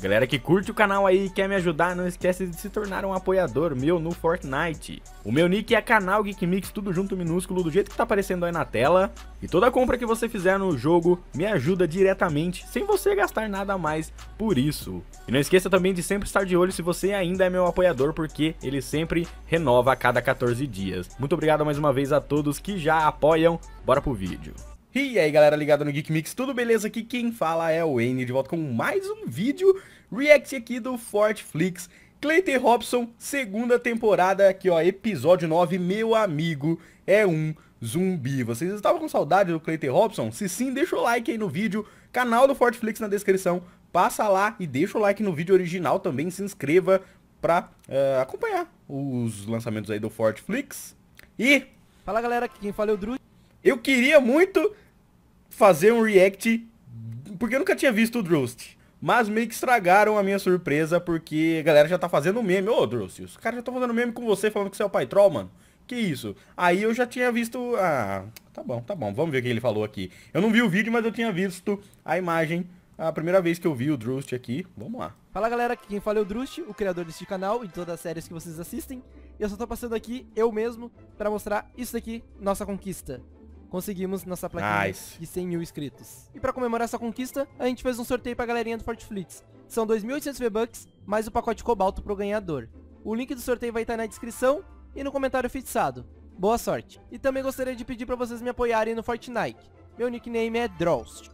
Galera que curte o canal aí e quer me ajudar, não esquece de se tornar um apoiador meu no Fortnite. O meu nick é canal Geek Mix, tudo junto minúsculo, do jeito que tá aparecendo aí na tela. E toda compra que você fizer no jogo me ajuda diretamente, sem você gastar nada a mais por isso. E não esqueça também de sempre estar de olho se você ainda é meu apoiador, porque ele sempre renova a cada 14 dias. Muito obrigado mais uma vez a todos que já apoiam. Bora pro vídeo. E aí galera ligada no Geek Mix, tudo beleza? Aqui quem fala é o Wayne, de volta com mais um vídeo react aqui do Fortflix. Clayton Robson, segunda temporada aqui ó, episódio 9, meu amigo é um zumbi. Vocês estavam com saudade do Clayton Robson? Se sim, deixa o like aí no vídeo, canal do Fortflix na descrição, passa lá e deixa o like no vídeo original também, se inscreva pra acompanhar os lançamentos aí do Fortflix. E... fala galera, aqui quem fala é o Drew. Eu queria muito fazer um react, porque eu nunca tinha visto o Drust, mas meio que estragaram a minha surpresa, porque a galera já tá fazendo meme. Ô, Drust, os caras já estão fazendo meme com você, falando que você é o Pai Troll, mano. Que isso? Aí eu já tinha visto... Ah, tá bom, vamos ver o que ele falou aqui. Eu não vi o vídeo, mas eu tinha visto a imagem, a primeira vez que eu vi o Drust aqui. Vamos lá. Fala galera, aqui quem fala é o Drust, o criador deste canal e de todas as séries que vocês assistem. E eu só tô passando aqui, eu mesmo, pra mostrar isso daqui, nossa conquista. Conseguimos nossa plaquinha de 100 mil inscritos. E pra comemorar essa conquista, a gente fez um sorteio pra galerinha do Fortflix. São 2.800 V-Bucks, mais o pacote cobalto pro ganhador. O link do sorteio vai estar na descrição e no comentário fixado. Boa sorte! E também gostaria de pedir pra vocês me apoiarem no Fortnite. Meu nickname é Drost.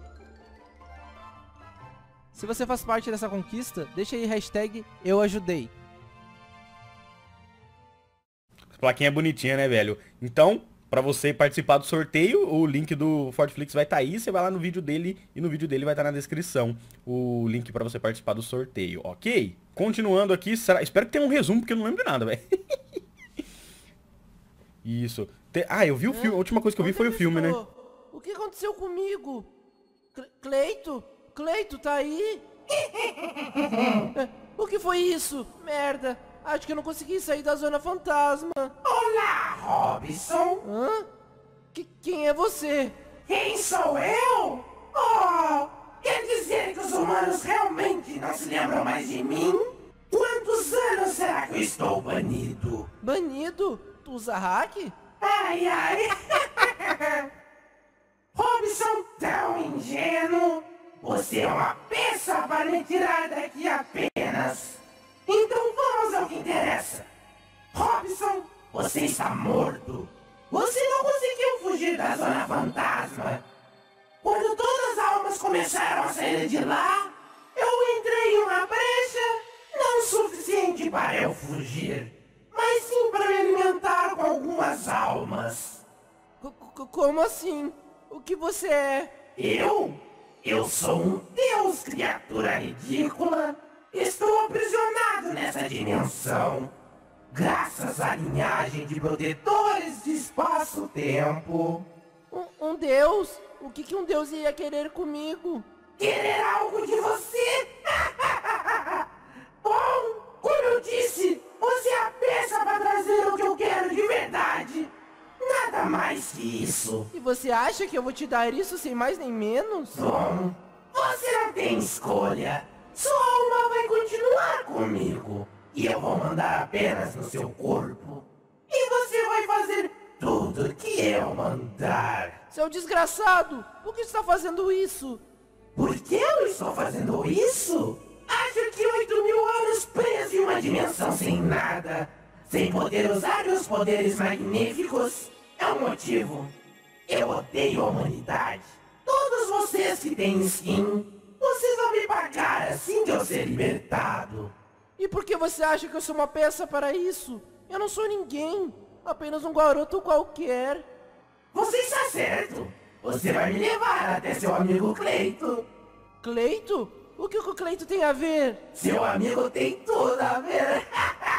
Se você faz parte dessa conquista, deixa aí hashtag #EuAjudei. A plaquinha é bonitinha, né, velho? Então... pra você participar do sorteio, o link do Fortflix vai estar aí, você vai lá no vídeo dele e no vídeo dele vai estar na descrição o link pra você participar do sorteio, ok? Continuando aqui, espero que tenha um resumo, porque eu não lembro de nada, velho. Isso. Eu vi o filme, a última coisa que eu vi foi o filme, né? O que aconteceu comigo? Cleito? Cleito, tá aí? O que foi isso? Merda. Acho que eu não consegui sair da zona fantasma. Olá, Robson. Hã? Quem é você? Quem sou eu? Oh, quer dizer que os humanos realmente não se lembram mais de mim? Quantos anos será que eu estou banido? Banido? Tu usa hack? Ai, ai. Robson, tão ingênuo. Você é uma peça para me tirar daqui apenas. Então vamos ao que interessa. Robson, você está morto. Você não conseguiu fugir da zona fantasma. Quando todas as almas começaram a sair de lá, eu entrei em uma brecha, não suficiente para eu fugir, mas sim para me alimentar com algumas almas. Como assim? O que você é? Eu sou um deus, criatura ridícula. Estou aprisionado nessa dimensão, graças à linhagem de protetores de espaço-tempo. Um deus? O que um deus ia querer comigo? Querer algo de você? Bom, como eu disse, você é a peça para trazer o que eu quero de verdade. Nada mais que isso. E você acha que eu vou te dar isso sem mais nem menos? Bom, você não tem escolha. Sua alma vai continuar comigo, e eu vou mandar apenas no seu corpo. E você vai fazer tudo que eu mandar. Seu desgraçado, por que está fazendo isso? Por que eu estou fazendo isso? Acho que 8.000 anos preso em uma dimensão sem nada, sem poder usar meus poderes magníficos, é um motivo. Eu odeio a humanidade. Todos vocês que têm skin, vocês vão me pagar assim que eu ser libertado. E por que você acha que eu sou uma peça para isso? Eu não sou ninguém, apenas um garoto qualquer. Você está certo. Você vai me levar até seu amigo Cleito. Cleito? O que o Cleito tem a ver? Seu amigo tem tudo a ver.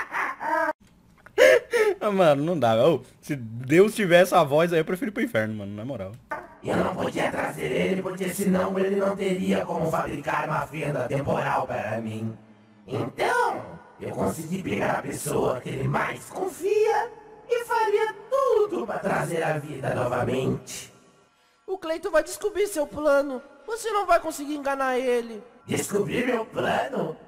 Mano, não dá. Se Deus tivesse a voz aí, eu prefiro ir pro inferno, mano, na moral. Eu não podia trazer ele, porque senão ele não teria como fabricar uma fenda temporal para mim. Então, eu consegui pegar a pessoa que ele mais confia e faria tudo para trazer a vida novamente. O Cleito vai descobrir seu plano. Você não vai conseguir enganar ele. Descobrir meu plano?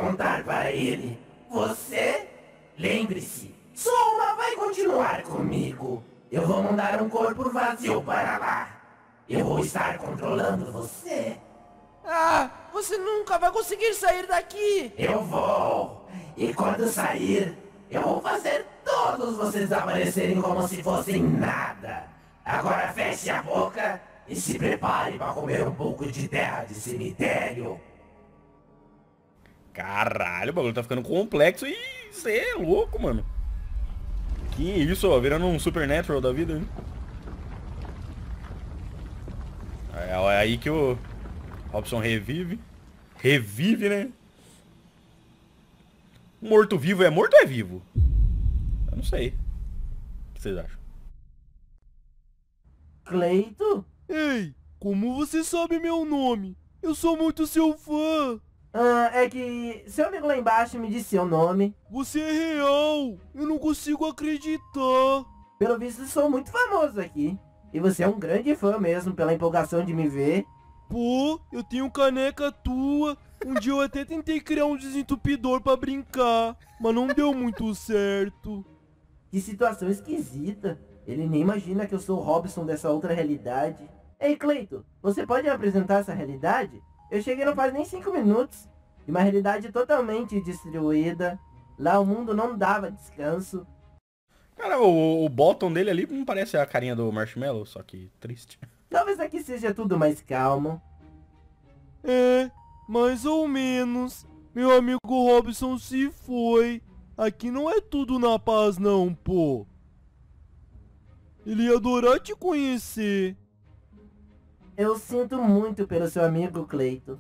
contar para ele. Você, lembre-se, Soma vai continuar comigo. Eu vou mandar um corpo vazio para lá. Eu vou estar controlando você. Ah, você nunca vai conseguir sair daqui. Eu vou. E quando sair, eu vou fazer todos vocês aparecerem como se fossem nada. Agora feche a boca e se prepare para comer um pouco de terra de cemitério. Caralho, o bagulho tá ficando complexo e você é louco, mano. Que isso, ó, virando um Supernatural da vida, hein? É aí que o Robson revive. Revive, né? Morto-vivo é morto ou é vivo? Eu não sei. O que vocês acham? Cleito? Ei, como você sabe meu nome? Eu sou muito seu fã. É que seu amigo lá embaixo me disse seu nome. Você é real. Eu não consigo acreditar. Pelo visto sou muito famoso aqui. E você é um grande fã mesmo, pela empolgação de me ver. Pô, eu tenho caneca tua. Um dia eu até tentei criar um desentupidor pra brincar, mas não deu muito certo. Que situação esquisita. Ele nem imagina que eu sou o Robson dessa outra realidade. Ei, Cleito, você pode me apresentar essa realidade? Eu cheguei não faz nem 5 minutos. E uma realidade totalmente destruída. Lá o mundo não dava descanso. Cara, o bottom dele ali não parece a carinha do Marshmallow, só que triste. Talvez aqui seja tudo mais calmo. É, mais ou menos. Meu amigo Robson se foi. Aqui não é tudo na paz não, pô. Ele ia adorar te conhecer. Eu sinto muito pelo seu amigo Cleito.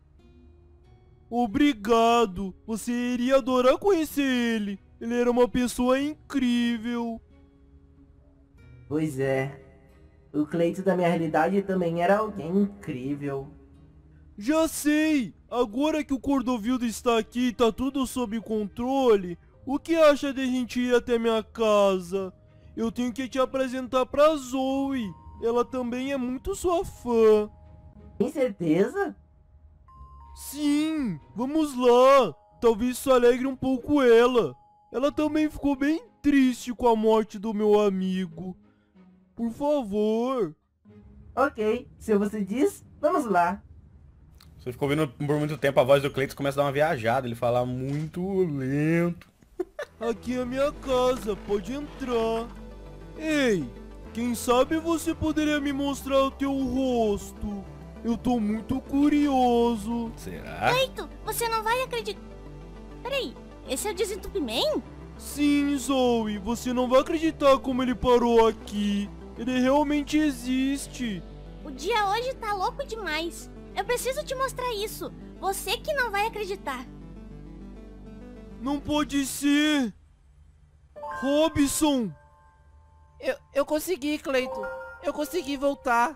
Obrigado. Você iria adorar conhecer ele. Ele era uma pessoa incrível. Pois é. O Cleito da minha realidade também era alguém incrível. Já sei. Agora que o Cordovildo está aqui e tá tudo sob controle, o que acha de a gente ir até minha casa? Eu tenho que te apresentar pra Zoe. Ela também é muito sua fã. Tem certeza? Sim, vamos lá. Talvez isso alegre um pouco ela. Ela também ficou bem triste com a morte do meu amigo. Por favor. Ok, se você diz, vamos lá. Você ficou ouvindo por muito tempo a voz do Cleiton, começa a dar uma viajada, ele fala muito lento. Aqui é a minha casa, pode entrar. Ei, quem sabe você poderia me mostrar o teu rosto? Eu tô muito curioso. Será? Cleito, você não vai acreditar. Peraí, esse é o Desentupimento? Sim, Zoe, você não vai acreditar como ele parou aqui. Ele realmente existe. O dia hoje tá louco demais. Eu preciso te mostrar isso. Você que não vai acreditar. Não pode ser. Robson. Eu consegui, Cleito. Eu consegui voltar.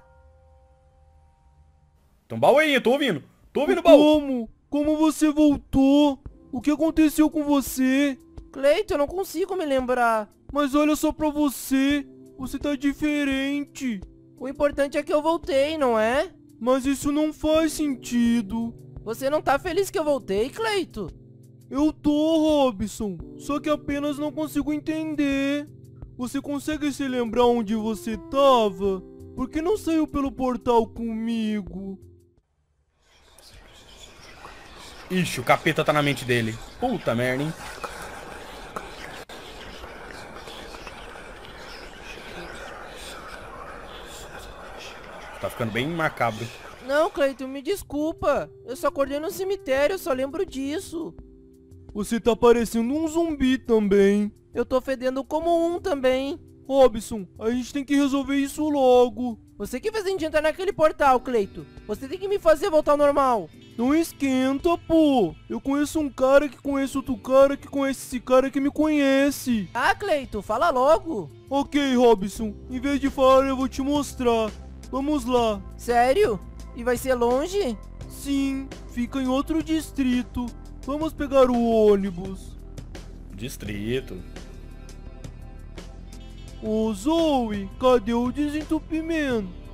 Então, baú aí, tô ouvindo. Tô ouvindo o baú. Como? Como você voltou? O que aconteceu com você? Cleito, eu não consigo me lembrar. Mas olha só pra você. Você tá diferente. O importante é que eu voltei, não é? Mas isso não faz sentido. Você não tá feliz que eu voltei, Cleito? Eu tô, Robson. Só que apenas não consigo entender. Você consegue se lembrar onde você tava? Por que não saiu pelo portal comigo? Ixi, o capeta tá na mente dele. Puta merda, hein? Tá ficando bem macabro. Não, Cleito, me desculpa. Eu só acordei no cemitério, eu só lembro disso. Você tá parecendo um zumbi também. Eu tô fedendo como um também. Robson, a gente tem que resolver isso logo. Você que fez a gente entrar naquele portal, Cleito. Você tem que me fazer voltar ao normal. Não esquenta, pô. Eu conheço um cara que conhece outro cara que conhece esse cara que me conhece. Ah, Cleito, fala logo. Ok, Robson. Em vez de falar, eu vou te mostrar. Vamos lá. Sério? E vai ser longe? Sim, fica em outro distrito. Vamos pegar o ônibus. Distrito. Ô Zoe, cadê o desentupimento?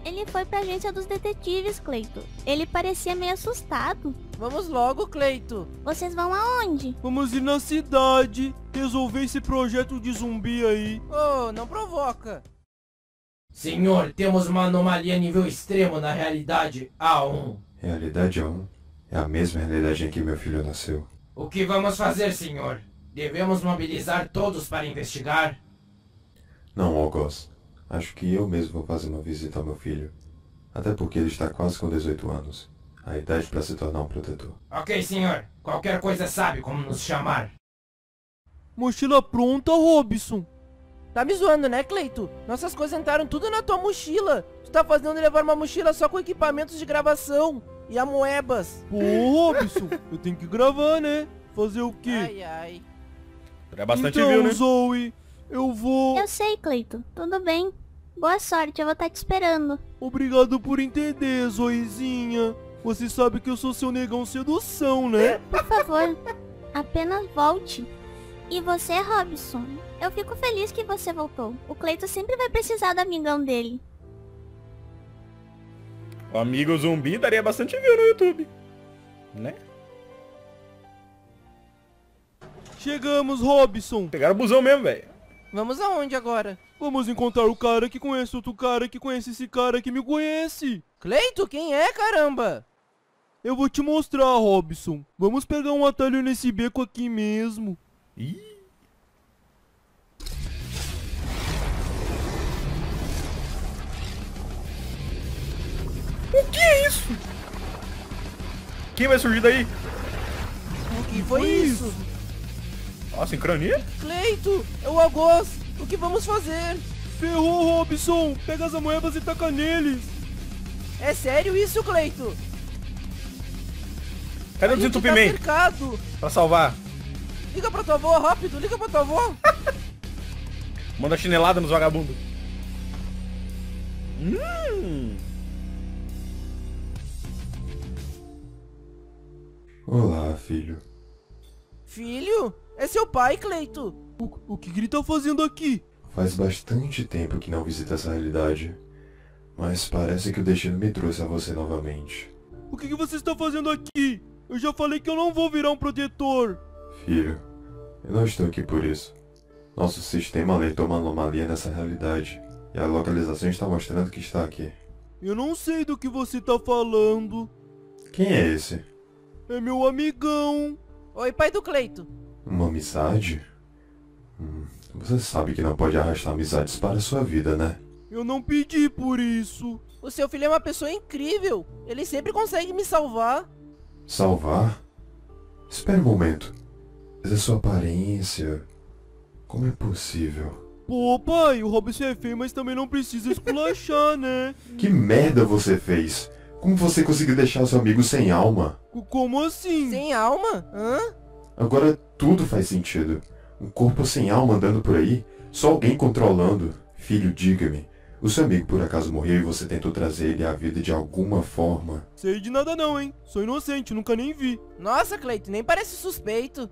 Ele foi pra agência dos detetives, Cleito. Ele parecia meio assustado. Vamos logo, Cleito. Vocês vão aonde? Vamos ir na cidade, resolver esse projeto de zumbi aí. Oh, não provoca. Senhor, temos uma anomalia nível extremo na realidade A1. Realidade A1? É a mesma realidade em que meu filho nasceu. O que vamos fazer, senhor? Devemos mobilizar todos para investigar? Não, August. Acho que eu mesmo vou fazer uma visita ao meu filho. Até porque ele está quase com 18 anos. A idade para se tornar um protetor. Ok, senhor. Qualquer coisa sabe como nos chamar. Mochila pronta, Robson. Tá me zoando, né, Cleito? Nossas coisas entraram tudo na tua mochila. Tu tá fazendo levar uma mochila só com equipamentos de gravação e amoebas. Pô, Robson, eu tenho que gravar, né? Fazer o quê? Ai, ai. É bastante então, view, né? Zoe, eu vou... Eu sei, Cleito. Tudo bem. Boa sorte, eu vou estar te esperando. Obrigado por entender, Zoezinha. Você sabe que eu sou seu negão sedução, né? Por favor, apenas volte. E você, Robson? Eu fico feliz que você voltou. O Cleito sempre vai precisar do amigão dele. O amigo zumbi daria bastante view no YouTube, né? Chegamos, Robson. Pegaram o busão mesmo, velho. Vamos aonde agora? Vamos encontrar o cara que conhece outro cara que conhece esse cara que me conhece. Cleito, quem é, caramba? Eu vou te mostrar, Robson. Vamos pegar um atalho nesse beco aqui mesmo. Ih. O que é isso? Quem vai surgir daí? O que foi isso? Ó, sincronia? Cleito, é o August. O que vamos fazer? Ferrou, Robson. Pega as amoebas e taca neles. É sério isso, Cleito? Cadê o desentupimento? cercado. Pra salvar. Liga pra tua avó, rápido. Liga pra tua avó. Manda chinelada nos vagabundos. Olá, filho. Filho? É seu pai, Cleito. O que ele tá fazendo aqui? Faz bastante tempo que não visita essa realidade. Mas parece que o destino me trouxe a você novamente. O que você está fazendo aqui? Eu já falei que eu não vou virar um protetor. Filho, eu não estou aqui por isso. Nosso sistema alertou uma anomalia nessa realidade. E a localização está mostrando que está aqui. Eu não sei do que você tá falando. Quem é esse? É meu amigão. Oi, pai do Cleito. Uma amizade? Você sabe que não pode arrastar amizades para a sua vida, né? Eu não pedi por isso. O seu filho é uma pessoa incrível. Ele sempre consegue me salvar. Salvar? Espera um momento. Essa é sua aparência. Como é possível? Pô, pai, o Robson é feio, mas também não precisa esculachar, né? Que merda você fez? Como você conseguiu deixar seu amigo sem alma? Como assim? Sem alma? Hã? Agora tudo faz sentido. Um corpo sem alma andando por aí? Só alguém controlando? Filho, diga-me. O seu amigo por acaso morreu e você tentou trazer ele à vida de alguma forma? Sei de nada não, hein? Sou inocente, nunca nem vi. Nossa, Cleito, nem parece suspeito.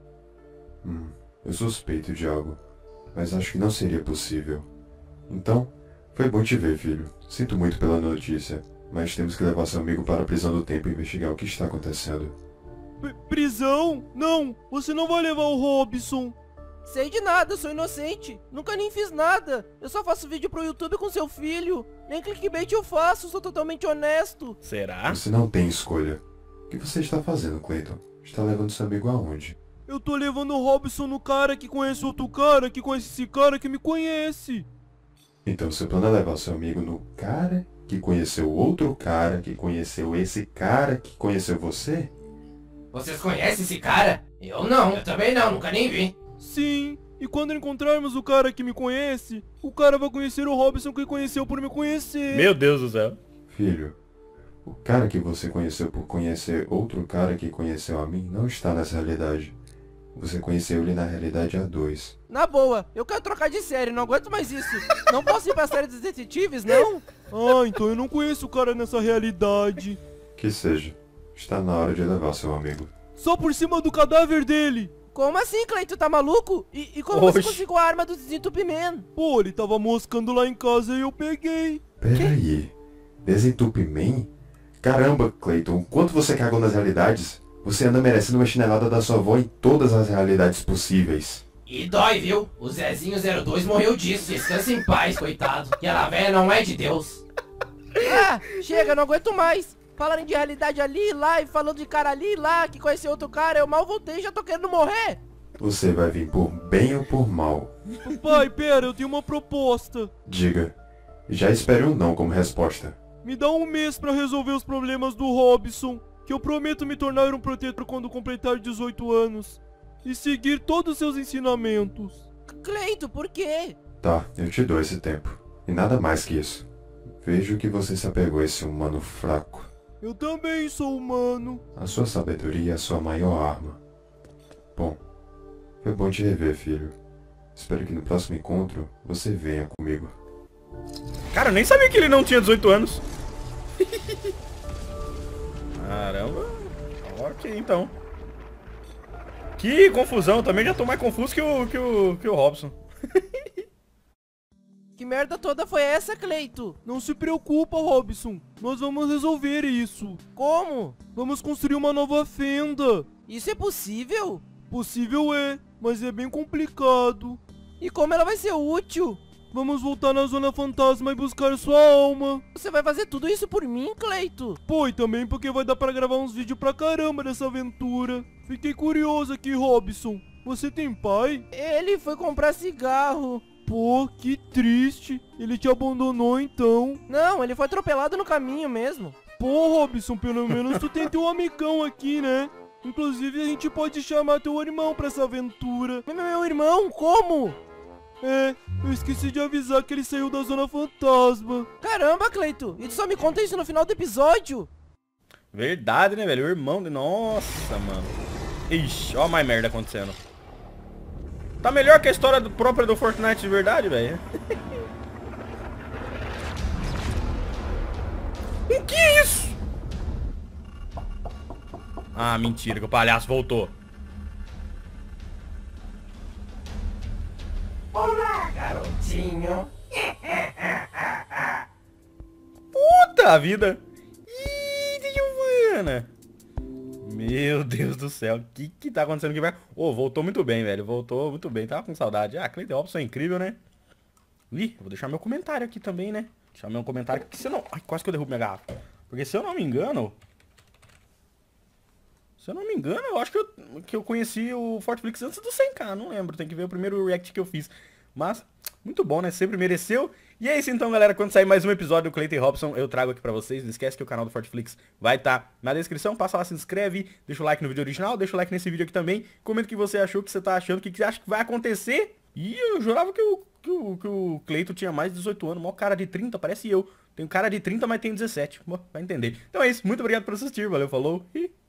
Eu suspeito de algo. Mas acho que não seria possível. Então, foi bom te ver, filho. Sinto muito pela notícia. Mas temos que levar seu amigo para a prisão do tempo e investigar o que está acontecendo. Prisão? Não, você não vai levar o Robson. Sei de nada, sou inocente. Nunca nem fiz nada. Eu só faço vídeo pro YouTube com seu filho. Nem clickbait eu faço, sou totalmente honesto. Será? Você não tem escolha. O que você está fazendo, Clayton? Está levando seu amigo aonde? Eu tô levando o Robson no cara que conhece outro cara, que conhece esse cara que me conhece. Então seu plano é levar seu amigo no cara que conheceu outro cara que conheceu esse cara que conheceu você? Vocês conhecem esse cara? Eu não. Eu também não, nunca nem vi. Sim, e quando encontrarmos o cara que me conhece, o cara vai conhecer o Robson que conheceu por me conhecer. Meu Deus do céu. Filho, o cara que você conheceu por conhecer outro cara que conheceu a mim não está nessa realidade. Você conheceu ele na realidade A2. Na boa, eu quero trocar de série, não aguento mais isso. Não posso ir pra série dos detetives, não? Ah, então eu não conheço o cara nessa realidade. Que seja. Está na hora de levar seu amigo. Só por cima do cadáver dele. Como assim, Cleito? Tá maluco? E como você conseguiu a arma do desentupimento? Pô, ele tava moscando lá em casa e eu peguei. Peraí. Desentupimento? Caramba, Clayton, quanto você cagou nas realidades? Você anda merecendo uma chinelada da sua avó em todas as realidades possíveis. E dói, viu? O Zezinho 02 morreu disso. Descansa em paz, coitado. E a velha não é de Deus. Ah, chega, não aguento mais. Falarem de realidade ali e lá, e falando de cara ali e lá, que conheceu outro cara, eu mal voltei e já tô querendo morrer. Você vai vir por bem ou por mal? Pai, pera, eu tenho uma proposta. Diga. Já espere um não como resposta. Me dá um mês pra resolver os problemas do Robson, que eu prometo me tornar um protetor quando completar 18 anos. E seguir todos os seus ensinamentos. Cleito, por quê? Tá, eu te dou esse tempo. E nada mais que isso. Vejo que você se apegou a esse humano fraco. Eu também sou humano. A sua sabedoria é a sua maior arma. Bom, foi bom te rever, filho. Espero que no próximo encontro você venha comigo. Cara, eu nem sabia que ele não tinha 18 anos. Caramba. Ok, então. Que confusão, eu também já tô mais confuso que o Robson. Que merda toda foi essa, Cleito? Não se preocupa, Robson. Nós vamos resolver isso. Como? Vamos construir uma nova fenda. Isso é possível? Possível é, mas é bem complicado. E como ela vai ser útil? Vamos voltar na Zona Fantasma e buscar sua alma. Você vai fazer tudo isso por mim, Cleito? Pô, e também porque vai dar pra gravar uns vídeos pra caramba dessa aventura. Fiquei curioso aqui, Robson. Você tem pai? Ele foi comprar cigarro. Pô, que triste. Ele te abandonou então. Não, ele foi atropelado no caminho mesmo. Pô, Robson, pelo menos tu tem teu amigão aqui, né? Inclusive a gente pode chamar teu irmão pra essa aventura. Meu irmão, como? É, eu esqueci de avisar que ele saiu da Zona Fantasma. Caramba, Cleito, e tu só me conta isso no final do episódio? Verdade, né, velho? O irmão de... Nossa, mano. Ixi, ó mais merda acontecendo. Tá melhor que a história própria do Fortnite de verdade, velho. O que é isso? Ah, mentira, que o palhaço voltou. Olá, garotinho. Puta vida. Ih, Giovana. Meu Deus do céu. O que tá acontecendo aqui? Ô, voltou muito bem, velho. Voltou muito bem. Tava com saudade. Ah, Clayton Robson é incrível, né? Ih, vou deixar meu comentário aqui também, né? Deixar meu comentário aqui. Se eu não... Ai, quase que eu derrubo minha garrafa. Porque se eu não me engano... eu acho que eu conheci o Fortflix antes do 100k, não lembro, tem que ver o primeiro react que eu fiz. Mas, muito bom, né? Sempre mereceu. E é isso então, galera. Quando sair mais um episódio do Clayton Robson, eu trago aqui pra vocês. Não esquece que o canal do Fortflix vai estar na descrição. Passa lá, se inscreve, deixa o like no vídeo original, deixa o like nesse vídeo aqui também. Comenta o que você achou, o que você tá achando, o que você acha que vai acontecer. E eu jurava que o Clayton tinha mais de 18 anos, maior cara de 30, parece eu. Tenho cara de 30, mas tenho 17. Bom, vai entender. Então é isso, muito obrigado por assistir, valeu, falou e...